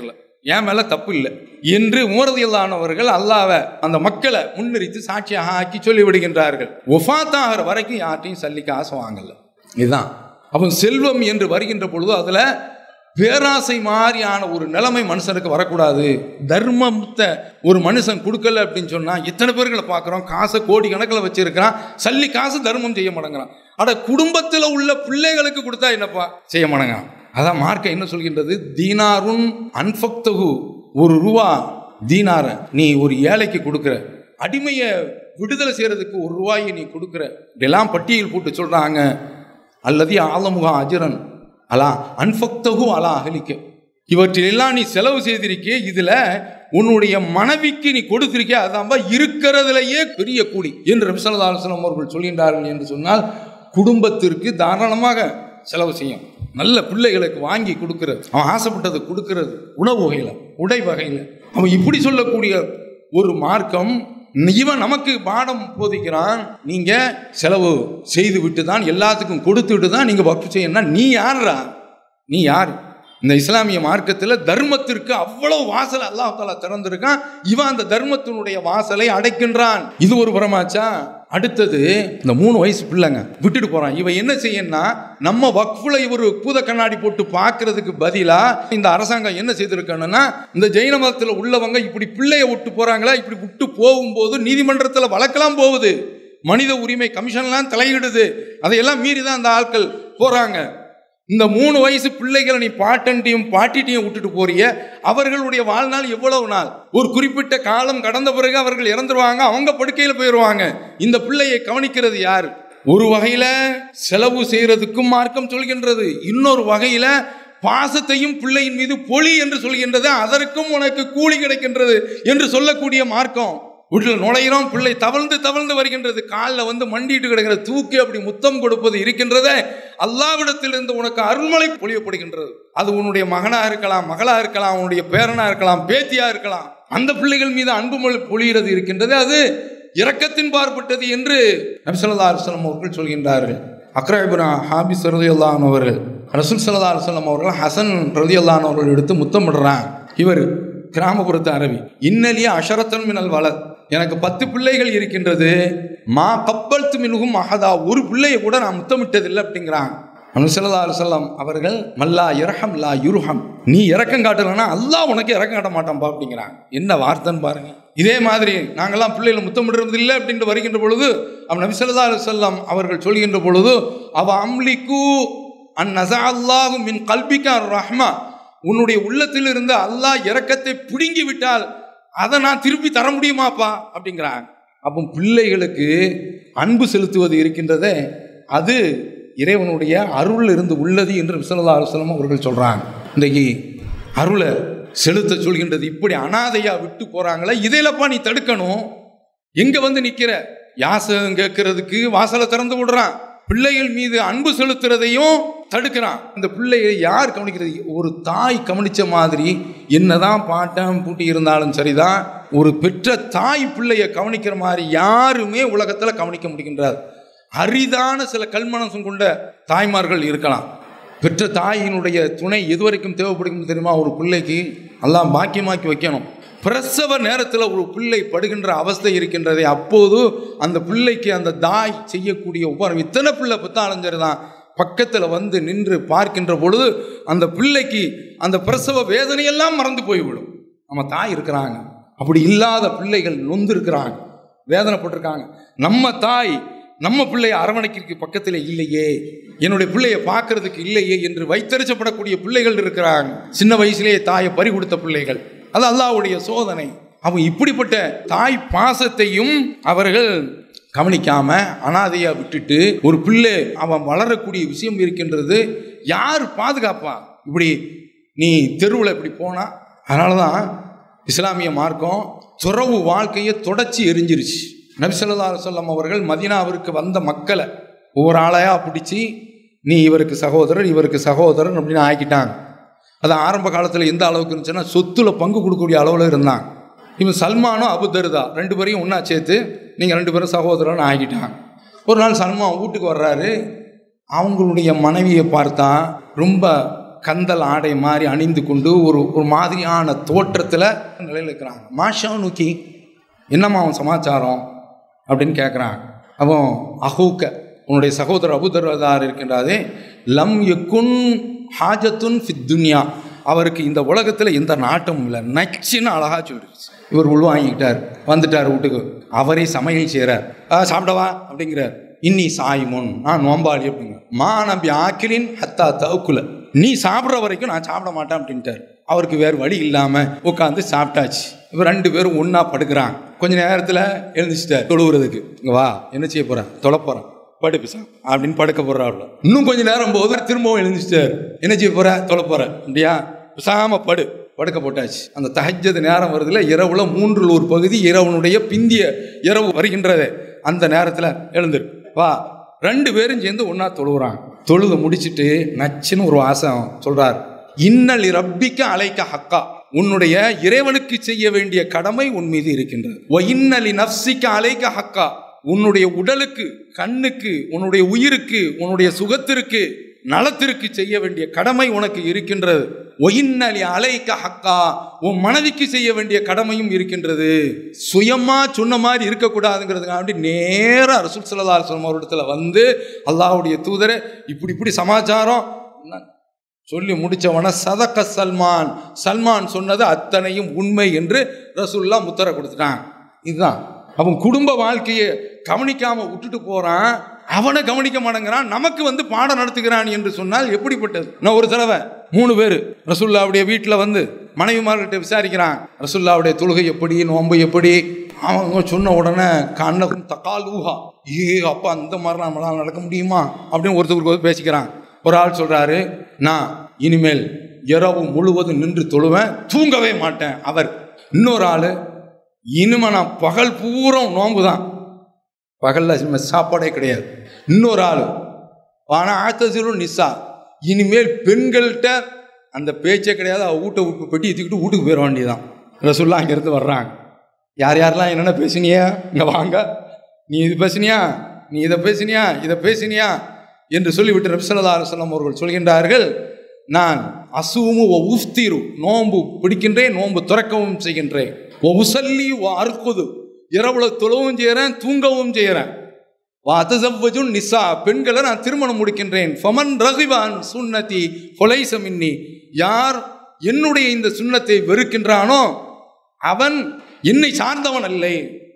என் மேல தப்பு இல்லை என்று உமரதியல்லானவர்கள் அல்லாஹ்வை அந்த மக்களை முன்னிறுத்தி சாட்சியாக ஆக்கி சொல்லிவிடுகின்றார்கள். ஒஃபாத்தாகிற வரைக்கும் யார்ட்டையும் சல்லி காசு வாங்கல. இதுதான் அப்போ செல்வம் என்று வருகின்ற பொழுது அதுல பேராசை மாதிரியான ஒரு நிலைமை மனுஷனுக்கு வரக்கூடாது. தர்மத்தை ஒரு மனுஷன் கொடுக்கல அப்படின்னு சொன்னா எத்தனை பேர்களை பார்க்குறோம், காசை கோடி கணக்கில் வச்சிருக்கிறான், சல்லி காசு தர்மம் செய்ய மாட்டேங்கிறான். அட குடும்பத்தில் உள்ள பிள்ளைகளுக்கு கொடுத்தா என்னப்பா செய்ய மாட்டேங்கிறான். அதான் மார்க்கம் என்ன சொல்கின்றது, தீனாருன் அன்ஃபக்தஹு, ஒரு ரூபா தீனார நீ ஒரு ஏழைக்கு கொடுக்குற, அடிமையை விடுதலை செய்யறதுக்கு ஒரு ரூபாயை நீ கொடுக்குற, இதெல்லாம் பட்டியல் போட்டு சொல்றாங்க. அல்லது ஆலமுகா அஜரன் அலா அன்ஃபக்தஹு அலா அஹலிக்க, இவற்றிலெல்லாம் நீ செலவு செய்திருக்கே, இதுல உன்னுடைய மனைவிக்கு நீ கொடுத்திருக்கே, அதான் இருக்கிறதுலையே பெரிய கூலி என்று நபி ஸல்லல்லாஹு அலைஹி வஸல்லம் அவர்கள் சொல்கின்றார்கள். என்று சொன்னால் குடும்பத்திற்கு தாராளமாக செலவு செய்யும், நல்ல பிள்ளைகளுக்கு வாங்கி கொடுக்கிறது, அவன் ஆசைப்பட்டது கொடுக்கிறது, உணவு வகையில் உடை வகையில். அவன் இப்படி சொல்லக்கூடிய ஒரு மார்க்கம் இவன் நமக்கு பாடம் போதிக்கிறான். நீங்க செலவு செய்து விட்டு தான் எல்லாத்துக்கும் கொடுத்து விட்டு தான் நீங்க வக்ஃப் செய்யணும். நீ யாரா, நீ யார்? இந்த இஸ்லாமிய மார்க்கத்தில் தர்மத்திற்கு அவ்வளவு வாசல் அல்லாஹ் தஆலா திறந்திருக்கான். இவன் அந்த தர்மத்தினுடைய வாசலை அடைக்கின்றான். இது ஒரு புறமாச்சா. அடுத்தது இந்த மூணு வயசு பிள்ளைங்க விட்டுட்டு போறான். இவன் என்ன செய்யணும்னா, நம்ம வக்ஃபுல இவர் பூத கண்ணாடி போட்டு பார்க்கறதுக்கு பதிலா இந்த அரசாங்கம் என்ன செய்திருக்கணும்னா, இந்த ஜெயின மதத்தில் உள்ளவங்க இப்படி பிள்ளைய விட்டு போறாங்களா, இப்படி விட்டு போகும்போது நீதிமன்றத்தில் வழக்கெல்லாம் போகுது, மனித உரிமை கமிஷன்லாம் தலையிடுது, அதையெல்லாம் மீறி தான் அந்த ஆட்கள் போறாங்க. இந்த மூணு வயசு பிள்ளைகளை நீ பாட்டன்ட்டையும் பாட்டிட்டையும் விட்டுட்டு போறிய, அவர்களுடைய வாழ்நாள் எவ்வளவு நாள்? ஒரு குறிப்பிட்ட காலம் கடந்த பிறகு அவர்கள் இறந்துருவாங்க, அவங்க படுக்கையில் போயிடுவாங்க. இந்த பிள்ளையை கவனிக்கிறது யார்? ஒரு வகையில செலவு செய்யறதுக்கும் மார்க்கம் சொல்கின்றது, இன்னொரு வகையில பாசத்தையும் பிள்ளையின் மீது பொலி என்று சொல்கின்றது, அதற்கும் உனக்கு கூலி கிடைக்கின்றது என்று சொல்லக்கூடிய மார்க்கம். வீட்டில் நுழைகிறோம், பிள்ளை தவழ்ந்து தவழ்ந்து வருகின்றது, காலில் வந்து மண்டிட்டு கிடக்கிற, தூக்கி அப்படி முத்தம் கொடுப்பது இருக்கின்றதே, அல்லாஹ்விடத்திலிருந்து உனக்கு அருள்மழை பொழியப்படுகின்றது. அது உன்னுடைய மகனா இருக்கலாம், மகளா இருக்கலாம், உன்னுடைய பேரனா இருக்கலாம், பேத்தியா இருக்கலாம். அந்த பிள்ளைகள் மீது அன்பு மொழி பொழிகிறது இருக்கின்றது, அது இரக்கத்தின் பார்ப்பட்டது என்று நபி ஸல்லல்லாஹு அலைஹி வஸல்லம் அவர்கள் சொல்கின்றார்கள். அக்ரா இப்னு ஹாபிஸ் ரலியல்லாஹு அன்ஹு அவர்கள் ரசூல் ஸல்லல்லாஹு அலைஹி வஸல்லம் அவர்கள் ஹசன் ரலியல்லாஹு அன்ஹு அவர்கள் எடுத்து முத்தமிடுறாங்க. இவர் கிராமப்புறத்து அரபி. இன்னலிய அஷரத்தன் மினல் வலத், எனக்கு பத்து பிள்ளைகள் இருக்கின்றது, மா கப்பல்த்து மின்ஹும் அஹதா, ஒரு பிள்ளையை கூட நான் முத்தமிட்டதில்லை அப்படிங்கிறாங்க. நபி ஸல்லல்லாஹு அலைஹி வஸல்லம் அவர்கள் மல்லா யர்ஹம் லா யுர்ஹம், நீ இரக்கம் காட்டலன்னா அல்லாஹ் உனக்கு இரக்கம் காட்ட மாட்டான்பா அப்படிங்கிறாங்க. என்ன வார்த்தைன்னு பாருங்க. இதே மாதிரி நாங்கள்லாம் பிள்ளைகளை முத்தமிடுறது இல்லை அப்படின்ட்டு வருகின்ற பொழுது அவன் நபி ஸல்லல்லாஹு அலைஹி வஸல்லம் அவர்கள் சொல்கின்ற பொழுது, அவ அம்லிக்கு அன் நஸா அல்லாஹு மின் கல்பிக அர் ரஹ்மா, உன்னுடைய உள்ளத்தில் இருந்து அல்லாஹ் இரக்கத்தை பிடுங்கி விட்டால் அதை நான் திருப்பி தர முடியுமாப்பா அப்படிங்கிறாங்க. அப்போ பிள்ளைகளுக்கு அன்பு செலுத்துவது இருக்கின்றதே, அது இறைவனுடைய அருள் இருந்து உள்ளது என்று ஸல்லல்லாஹு அலைஹி வஸல்லம் அவர்கள் சொல்றாங்க. இன்றைக்கு அருளை செலுத்த சொல்கின்றது. இப்படி அனாதையா விட்டு போறாங்களே, இதையிலப்பா நீ தடுக்கணும். எங்க வந்து நிக்கிற, யாசகம் கேட்கறதுக்கு வாசலை திறந்து விடுறான், பிள்ளைகள் மீது அன்பு செலுத்துறதையும் தடுக்கிறான். இந்த பிள்ளையை யார் கவனிக்கிறது? ஒரு தாய் கவனிச்ச மாதிரி என்னதான் பாட்டம் பூட்டி இருந்தாலும் சரிதான், ஒரு பெற்ற தாய் பிள்ளையை கவனிக்கிற மாதிரி யாருமே உலகத்துல கவனிக்க முடிகின்றார். அரிதான சில கல்மனசம் கொண்ட தாய்மார்கள் இருக்கலாம். பெற்ற தாயினுடைய துணை எதுவரைக்கும் தேவைப்படுகிறது தெரியுமா? ஒரு பிள்ளைக்கு எல்லாம் பாக்கியமாக்கி வைக்கணும். பிரசவ நேரத்தில் ஒரு பிள்ளை படுகின்ற அவஸ்தை இருக்கின்றதே, அப்போது அந்த பிள்ளைக்கு அந்த தாய் செய்யக்கூடிய உபகாரம், இத்தனை பிள்ளை பத்தாலும் சரிதான், பக்கத்தில் வந்து நின்று பார்க்கின்ற பொழுது அந்த பிள்ளைக்கு அந்த பிரசவ வேதனையெல்லாம் மறந்து போய்விடும். நம்ம தாய் இருக்கிறாங்க, அப்படி இல்லாத பிள்ளைகள் நொந்து இருக்கிறாங்க, வேதனைப்பட்டிருக்காங்க. நம்ம தாய் நம்ம பிள்ளையை அரவணைக்கு பக்கத்தில் இல்லையே, என்னுடைய பிள்ளையை பார்க்கறதுக்கு இல்லையே என்று வைத்தறிச்சப்படக்கூடிய பிள்ளைகள் இருக்கிறாங்க. சின்ன வயசுலேயே தாயை பறி கொடுத்த பிள்ளைகள், அது அல்லாஹ்வுடைய சோதனை. அவன் இப்படிப்பட்ட தாய் பாசத்தையும் அவர்கள் கவனிக்காம அனாதையா விட்டுட்டு ஒரு பிள்ளை அவன் வளரக்கூடிய விஷயம் இருக்கின்றது, யார் பாதுகாப்பா? இப்படி நீ தெருவில் இப்படி போனா. அதனாலதான் இஸ்லாமிய மார்க்கம் துறவு வாழ்க்கையை தொடச்சி எரிஞ்சிருச்சு. நபி ஸல்லல்லாஹு அலைஹி வஸல்லம் அவர்கள் மதீனாவிற்கு வந்த மக்களை ஒவ்வொரு ஆளையா பிடிச்சி, நீ இவருக்கு சகோதரர் இவருக்கு சகோதரர் அப்படின்னு ஆக்கிட்டாங்க. அது ஆரம்ப காலத்தில் எந்த அளவுக்கு இருந்துச்சுன்னா, சொத்துல பங்கு கொடுக்கக்கூடிய அளவில் இருந்தாங்க. இவன் சல்மானும் அபு தர்தா ரெண்டு பேரையும் ஒன்றா சேர்த்து நீங்கள் ரெண்டு பேரும் சகோதரன்னு ஆகிட்டாங்க. ஒரு நாள் சல்மான் வீட்டுக்கு வர்றாரு, அவங்களுடைய மனைவியை பார்த்தா ரொம்ப கந்தல் ஆடை மாதிரி அணிந்து கொண்டு ஒரு ஒரு மாதிரியான தோற்றத்தில் நிலையில் இருக்கிறாங்க. மாஷா நூக்கி என்னம்மா அவன் சமாச்சாரம் அப்படின்னு கேட்குறாங்க. அப்போ அஹூக்க உன்னுடைய சகோதரர் அபூதர்தார் இருக்கின்றாதே லம் யகுன் ஹாஜத்துன் ஃபித் துன்யா, அவருக்கு இந்த உலகத்தில் எந்த நாட்டமும் இல்லை, நச்சுன்னு அழகாக சொல்லிடுச்சு. இவர் உள்வாங்கிக்கிட்டார், வந்துட்டார் வீட்டுக்கு, அவரே சமையல் செய்கிறார். சாப்பிடவா அப்படிங்கிறார். இன்னி சாய்முன், நான் நோம்பாளி அப்படிங்க. மா நம்பி ஆக்கிலின் ஹத்தா தவுக்குல, நீ சாப்பிட்ற வரைக்கும் நான் சாப்பிட மாட்டேன் அப்படின்ட்டார். அவருக்கு வேறு வழி இல்லாமல் உட்காந்து சாப்பிட்டாச்சு. இப்போ ரெண்டு பேரும் ஒன்றா படுக்கிறாங்க. கொஞ்ச நேரத்தில் எழுந்திரிச்சிட்டார் தொழுவுறதுக்கு. இங்கே வா, என்ன செய்ய போகிறேன், தொலை போகிறேன், படுப்பு சார் அப்படின்னு படுக்க போடுறாள். இன்னும் கொஞ்சம் நேரம் போது திரும்பவும் எழுந்திரிச்சிட்டார். என்ன செய்ய போகிற, தொலை போகிறேன் அப்படியா, பிசாம படு, படுக்க போட்டாச்சு. அந்த தஹஜ்ஜத் நேரம் வருதுல, இரவுல மூன்றில் ஒரு பகுதி இரவனுடைய பிந்திய இரவு வருகின்றது. அந்த நேரத்தில் எழுந்துரு வா, ரெண்டு பேரும் சேர்ந்து ஒன்றா தொழுகிறாங்க. தொழுத முடிச்சுட்டு நச்சுன்னு ஒரு வாசம் சொல்கிறார். இன்னலி ரப்பிக்க அலைக்க ஹக்கா, உன்னுடைய இறைவனுக்கு செய்ய வேண்டிய கடமை உன் மீது இருக்கின்றது. ஒ இன்னலி நஃப்சிக்க அலைக்க ஹக்கா, உன்னுடைய உடலுக்கு, கண்ணுக்கு, உன்னுடைய உயிருக்கு, உன்னுடைய சுகத்திற்கு, நலத்திற்கு செய்ய வேண்டிய கடமை உனக்கு இருக்கின்றது. ஒயின்னலி அலைக்க ஹக்கா, உன் மனைவிக்கு செய்ய வேண்டிய கடமையும் இருக்கின்றது. சுயமா சொன்ன மாதிரி இருக்கக்கூடாதுங்கிறதுக்காண்டி நேராக ரசூல் ஸல்லல்லாஹு அலைஹி வஸல்லம் அவரிடத்துல வந்து அல்லாஹ்வுடைய தூதரே இப்படி இப்படி சமாச்சாரம் சொல்லி முடித்தவன சதக்க சல்மான், சல்மான் சொன்னது அத்தனையும் உண்மை என்று ரசூலுல்லாஹ் முத்திரை கொடுத்துட்டான். இதுதான் அவன் குடும்ப வாழ்க்கையை கவனிக்காம விட்டுட்டு போறான், அவனை கவனிக்க மாட்டேங்கிறான், நமக்கு வந்து பாடம் நடத்துகிறான் என்று சொன்னால் எப்படிப்பட்டது? நான் ஒரு தடவை மூணு பேர் ரசூலுல்லாஹ்வுடைய வீட்டில் வந்து மனைவிமார்கிட்ட விசாரிக்கிறான், ரசூலுல்லாஹ்வுடைய தொழுகை எப்படி, நோன்பு எப்படி. அவங்க சொன்ன உடனே கண்ணகும் தக்காலூஹா, ஏ அப்பா அந்த மாதிரி நம்மளால் நடக்க முடியுமா அப்படின்னு ஒருத்தருக்கு பேசிக்கிறான். ஒரு ஆள் சொல்றாரு, நான் இனிமேல் இரவு முழுவதும் நின்று தொழுவேன், தூங்கவே மாட்டேன் அவர். இன்னொரு ஆள், இனிமே நான் பகல் பூரம் நோன்பு தான், பகலில் சாப்பாடே கிடையாது. இன்னொரு ஆள், ஆனால் ஆத்தசிலும் நிசா, இனிமேல் பெண்கள்கிட்ட அந்த பேச்சே கிடையாது, அவள் வீட்டை விட்டு பெட்டி ஏற்றிக்கிட்டு வீட்டுக்கு போயிட வேண்டியதான். ரசூலுல்லாஹ் அங்கேருந்து வர்றாங்க. யார் யாரெல்லாம் என்னென்ன பேசினியா, இங்கே வாங்க, நீ இது பேசினியா, நீ இதை பேசினியா, இதை பேசினியா என்று சொல்லிவிட்டு நபி ஸல்லல்லாஹு அலைஹி வஸல்லம் அவர்கள் சொல்கின்றார்கள், நான் அசூமு ஒ உஃப்திரு, நோன்பு பிடிக்கின்றேன், நோன்பு துறக்கவும் செய்கின்றேன். ஒ உசல்லி ஒ அர்க்குது, இரவுல தொழவும் செய்கிறேன், தூங்கவும் செய்கிறேன். வா தஸவ்வஜுன் நிசா, பெண்களை நான் திருமணம் முடிக்கின்றேன். ஃபமன் ரகிபான் சுன்னதி ஃபலைஸ மின்னி, யார் என்னுடைய இந்த சுன்னத்தை வெறுக்கின்றானோ அவன் என்னை சார்ந்தவன் அல்ல.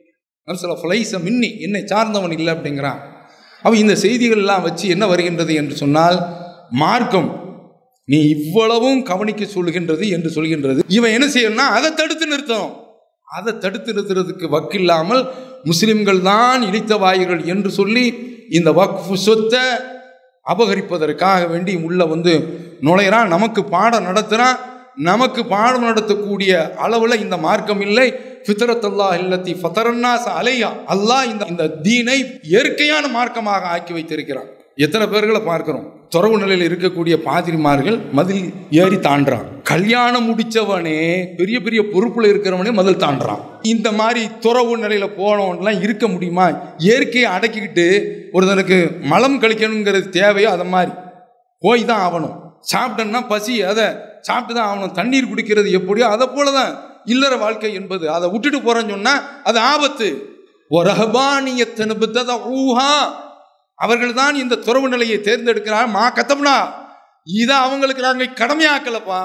ஃபலைஸ மின்னி, என்னை சார்ந்தவன் இல்லை அப்படிங்கிறான். அவன் இந்த செய்திகள் எல்லாம் வச்சு என்ன வருகின்றது என்று சொன்னால், மார்க்கம் நீ இவ்வளவும் கவனிக்க சொல்கின்றது என்று சொல்கின்றது. இவன் என்ன செய்யணும்னா அதை தடுத்து நிறுத்தணும். அதை தடுத்து நிறுத்துறதுக்கு வக்கில்லாமல் முஸ்லிம்கள் தான் இழித்த வாய்கள் என்று சொல்லி இந்த வக்ஃபு சொத்தை அபகரிப்பதற்காக வேண்டி உள்ள வந்து நுழைகிறான். நமக்கு பாடம் நடத்துகிறான். நமக்கு பாடம் நடத்தக்கூடிய அளவில் இந்த மார்க்கம் இல்லை. ஃபித்ரத்துல்லாஹ் இல்லத்தி ஃபதரன்னாஸ அலைஹா, அல்லாஹ் இந்த இந்த தீனை இயற்கையான மார்க்கமாக ஆக்கி வைத்திருக்கிறான். எத்தனை பேர்களை பார்க்கிறோம், துறவு நிலையில் இருக்கக்கூடிய பாதிரிமார்கள் மதில் ஏறி தாண்டான். கல்யாணம் முடிச்சவனே, பெரிய பெரிய பொறுப்புல இருக்கிறவனே மதில் தாண்டான். இந்த மாதிரி துறவு நிலையில போனவன்லாம் இருக்க முடியுமா? இயற்கையை அடக்கிக்கிட்டு ஒருத்தனுக்கு மலம் கழிக்கணுங்கிறது தேவையோ அதை மாதிரி போய் தான் ஆகணும். சாப்பிட்டோன்னா பசி, அதை சாப்பிட்டு தான் ஆகணும். தண்ணீர் குடிக்கிறது எப்படியோ அதை போலதான் இல்லற வாழ்க்கை என்பது. அதை விட்டுட்டு போறேன்னு சொன்னா அது ஆபத்து. அவர்கள் தான் இந்த துறவு நிலையை தேர்ந்தெடுக்கிறார். மா கத்தம்னா இதை அவங்களுக்கு நாங்கள் கடமையாக்கலப்பா.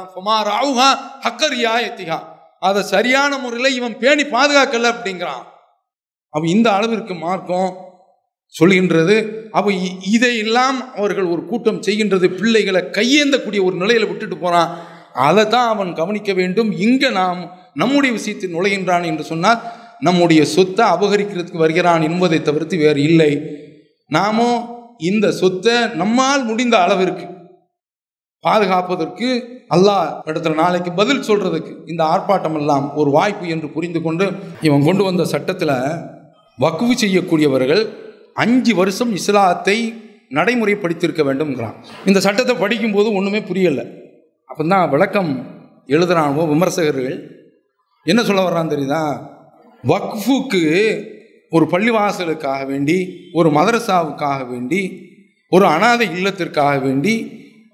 அதை சரியான முறையில் இவன் பேணி பாதுகாக்கல அப்படிங்கிறான். அவன் இந்த அளவிற்கு மார்க்கம் சொல்கின்றது. அப்போ இதையெல்லாம் அவர்கள் ஒரு கூட்டம் செய்கின்றது. பிள்ளைகளை கையேந்தக்கூடிய ஒரு நிலையில விட்டுட்டு போறான். அதை தான் அவன் கவனிக்க வேண்டும். இங்கே நாம் நம்முடைய விஷயத்தில் நுழைகின்றான் என்று சொன்னால் நம்முடைய சொத்தை அபகரிக்கிறதுக்கு வருகிறான் என்பதை தவிர்த்து வேறு இல்லை. நாமோ இந்த சொத்தை நம்மால் முடிந்த அளவிற்கு பாதுகாப்பதற்கு அல்லாஹ் இடத்துல நாளைக்கு பதில் சொல்றதுக்கு இந்த ஆர்ப்பாட்டம் எல்லாம் ஒரு வாய்ப்பு என்று புரிந்து கொண்டு இவன் கொண்டு வந்த சட்டத்தில் வக்ஃபு செய்யக்கூடியவர்கள் அஞ்சு வருஷம் இஸ்லாத்தை நடைமுறைப்படுத்தியிருக்க வேண்டும்ங்கிறான். இந்த சட்டத்தை படிக்கும்போது ஒன்றுமே புரியலை. அப்போ தான் விளக்கம் எழுதுகிறானோ விமர்சகர்கள் என்ன சொல்ல வர்றான்னு தெரியுதா? வக்ஃபுக்கு ஒரு பள்ளிவாசலுக்காக வேண்டி, ஒரு மதரசாவுக்காக வேண்டி, ஒரு அனாதை இல்லத்திற்காக வேண்டி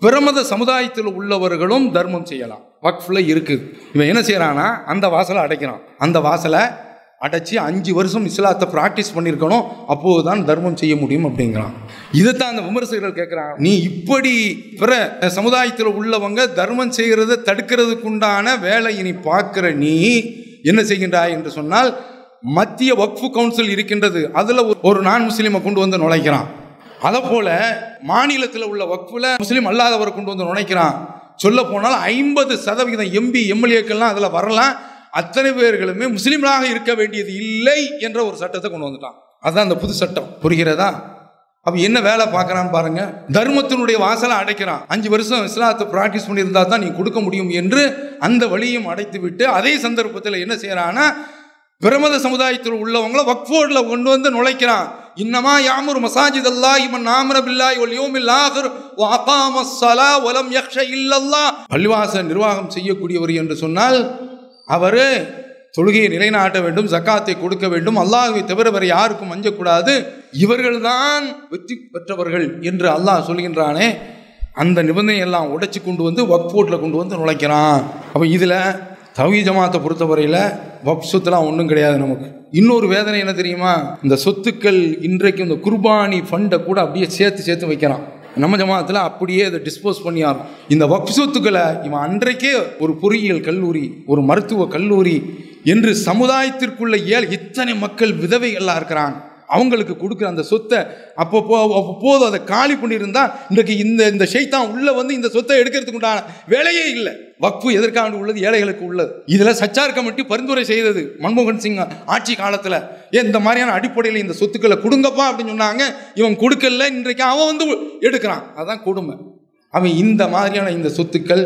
பிரமத சமுதாயத்தில் உள்ளவர்களும் தர்மம் செய்யலாம். வக்ஃப்ல இருக்கு. இவன் என்ன செய்யறானா, அந்த வாசலை அடைக்கிறான். அந்த வாசலை அடைச்சி அஞ்சு வருஷம் இஸ்லாத்தை பிராக்டிஸ் பண்ணியிருக்கணும், அப்போதுதான் தர்மம் செய்ய முடியும் அப்படிங்கிறான். இதைத்தான் அந்த விமர்சகர்கள் கேட்குறாங்க. நீ இப்படி பிற சமுதாயத்தில் உள்ளவங்க தர்மம் செய்கிறத தடுக்கிறதுக்குண்டான வேலையை நீ பார்க்குற, நீ என்ன செய்கின்றாய் என்று சொன்னால், மத்திய வக்ஃபு கவுன்சில் இருக்கின்றது, அதில் ஒரு நான் முஸ்லீமை கொண்டு வந்து நுழைக்கிறான். அதை போல மாநிலத்தில் உள்ள வக்ஃபுல முஸ்லீம் அல்லாதவரை கொண்டு வந்து நுழைக்கிறான். சொல்ல போனால் ஐம்பது சதவீதம் எம்பி எம்எல்ஏக்கள்லாம் அதில் வரலாம், அத்தனை பேர்களுமே முஸ்லீம்களாக இருக்க வேண்டியது இல்லை என்ற ஒரு சட்டத்தை கொண்டு வந்துட்டான். அதுதான் அந்த புது சட்டம். புரிகிறதா? அப்ப என்ன வேலை பார்க்கறான்னு பாருங்க. தர்மத்தினுடைய வாசலை அடைக்கிறான். அஞ்சு வருஷம் இஸ்லாத்தை பிராக்டிஸ் பண்ணியிருந்தா தான் நீ கொடுக்க முடியும் என்று அந்த வழியும் அடைத்து விட்டு, அதே சந்தர்ப்பத்தில் என்ன செய்யறான்னா, பிரமத சமுதாயத்தில் உள்ளவங்களை வக்ஃபோர்ட்ல கொண்டு வந்து நுழைக்கிறான். இன்னமா யாமுரு மசாஜித் அல்லாஹ் மன் ஆமன பில்லாஹி வல் யௌமில் ஆகிர் வ அகாமஸ் ஸலா வ லம் யக்ஷ இல்லல்லாஹ். பள்ளிவாசல் நிர்வாகம் செய்யக்கூடியவர் என்று சொன்னால் அவர் தொழுகையை நிலைநாட்ட வேண்டும், ஜக்காத்தை கொடுக்க வேண்டும், அல்லாஹ்வை தவிர வேறு யாருக்கும் அஞ்சக்கூடாது, இவர்கள்தான் வெற்றி பெற்றவர்கள் என்று அல்லாஹ் சொல்கின்றானே. அந்த நிபந்தனை எல்லாம் உடைச்சு கொண்டு வந்து வக்ஃபோர்ட்ல கொண்டு வந்து நுழைக்கிறான். அப்போ இதில் தௌஹீத் ஜமாத்தை பொறுத்தவரையில் வக்ஃப் சொத்துலாம் ஒன்றும் கிடையாது. நமக்கு இன்னொரு வேதனை என்ன தெரியுமா, இந்த சொத்துக்கள் இன்றைக்கு இந்த குர்பானி ஃபண்டை கூட அப்படியே சேர்த்து சேர்த்து வைக்கிறான். நம்ம ஜமாத்தில் அப்படியே அதை டிஸ்போஸ் பண்ணியாரும். இந்த வக்ஃப் சொத்துக்களை இவன் அன்றைக்கே ஒரு பொறியியல் கல்லூரி, ஒரு மருத்துவ கல்லூரி என்று சமுதாயத்திற்குள்ள ஏழை இத்தனை மக்கள் விதவைகள்லாம் இருக்கிறாங்க, அவங்களுக்கு கொடுக்குற அந்த சொத்தை அப்பப்போ அப்போது அதை காலி பண்ணியிருந்தா இன்றைக்கு இந்த இந்த ஷைத்தான் உள்ள வந்து இந்த சொத்தை எடுக்கிறதுக்கு உண்டான வேலையே இல்லை. வக்ஃபு எதற்காக உள்ளது? ஏழைகளுக்கு உள்ளது. இதில் சச்சார் கமிட்டி பரிந்துரை செய்தது மன்மோகன் சிங் ஆட்சி காலத்தில். ஏன் இந்த மாதிரியான அடிப்படையில் இந்த சொத்துக்களை கொடுங்கப்பா அப்படின்னு சொன்னாங்க. இவன் கொடுக்கல, இன்றைக்கு அவன் வந்து எடுக்கிறான். அதுதான் கொடுமை. அவன் இந்த மாதிரியான இந்த சொத்துக்கள்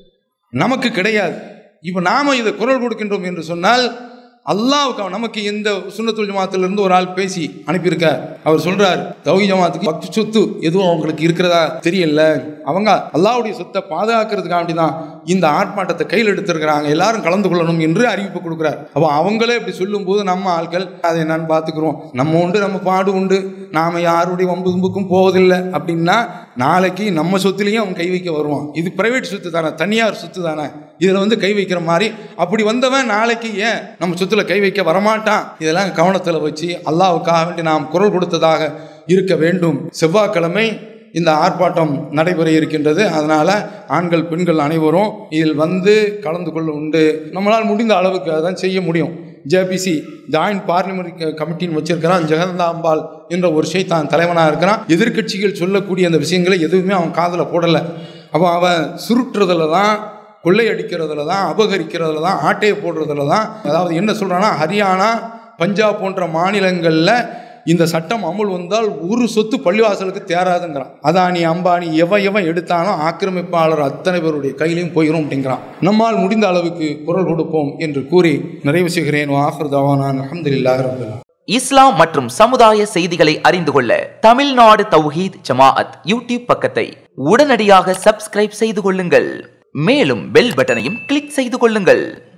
நமக்கு கிடையாது. இப்போ நாம இதை குரல் கொடுக்கின்றோம் என்று சொன்னால், அல்லாஹ்வுக்கு நமக்கு இந்த சுன்னத்துல் ஜமாத்திலிருந்து ஒரு ஆள் பேசி அனுப்பியிருக்க. அவர் சொல்றார், தௌஹீத் ஜமாத்துக்கு வக்ஃப் சொத்து எதுவும் அவங்களுக்கு இருக்கிறதா தெரியல, அவங்க அல்லாஹ்வுடைய சொத்தை பாதுகாக்கிறதுக்காண்டி தான் இந்த ஆர்ப்பாட்டத்தை கையில் எடுத்திருக்கிறாங்க, எல்லாரும் கலந்து கொள்ளணும் என்று அறிவிப்பு கொடுக்குறார். அப்போ அவங்களே இப்படி சொல்லும் போது நம்ம ஆட்கள் அதை என்னன்னு பார்த்துக்கிறோம், நம்ம உண்டு நம்ம பாடு உண்டு, நாம யாருடைய வம்பு தும்புக்கும் போவதில்லை அப்படின்னா நாளைக்கு நம்ம சொத்துலையும் அவன் கை வைக்க வருவான். இது பிரைவேட் சொத்து தானே, தனியார் சொத்து தானே, இதில் வந்து கை வைக்கிற மாதிரி அப்படி வந்தவன் நாளைக்கு ஏன் நம்ம சொத்துல கை வைக்க வரமாட்டான். இதெல்லாம் கவனத்தில் வச்சு அல்லாஹ்வுக்காக வேண்டி நாம் குரல் கொடுத்ததாக இருக்க வேண்டும். செவ்வாய்க்கிழமை இந்த ஆர்ப்பாட்டம் நடைபெற இருக்கின்றது. அதனால் ஆண்கள் பெண்கள் அனைவரும் இதில் வந்து கலந்து கொள்ள உண்டு. நம்மளால் முடிந்த அளவுக்கு அதான் செய்ய முடியும். ஜேபிசி ஜாயின்ட் பார்லிமெண்ட் கமிட்டின்னு வச்சிருக்கிறான். ஜெகந்தா அம்பாள் என்ற ஒரு ஷைத்தான் தலைவனாக இருக்கிறான். எதிர்கட்சிகள் சொல்லக்கூடிய அந்த விஷயங்களை எதுவுமே அவன் காதில் போடலை. அப்போ அவன் சுருட்டுறதுல தான், கொள்ளையடிக்கிறதுல தான், அபகரிக்கிறதுல தான், ஆட்டையை போடுறதுல தான். அதாவது என்ன சொல்கிறான்னா, ஹரியானா பஞ்சாப் போன்ற மாநிலங்களில் இந்த சட்டம் அமுல் வந்தால் ஒரு சொத்து பள்ளிவாசலுக்கு தேராதுங்கிறான். அதானி அம்பானி எவன் எவன் எடுத்தாலும் ஆக்கிரமிப்பாளர் அத்தனை பேருடைய கையிலையும் போயிடும் அப்படிங்கிறான். நம்மால் முடிந்த அளவுக்கு குரல் கொடுப்போம் என்று கூறி நிறைவு செய்கிறேன். ஆகிர் தவானான் அல்ஹம்துலில்லாஹி ரப்பில் ஆலமீன். இஸ்லாம் மற்றும் சமுதாய செய்திகளை அறிந்து கொள்ள தமிழ்நாடு தௌஹீத் ஜமாஅத் யூடியூப் பக்கத்தை உடனடியாக சப்ஸ்கிரைப் செய்து கொள்ளுங்கள். மேலும் பெல் பட்டனையும் கிளிக் செய்து கொள்ளுங்கள்.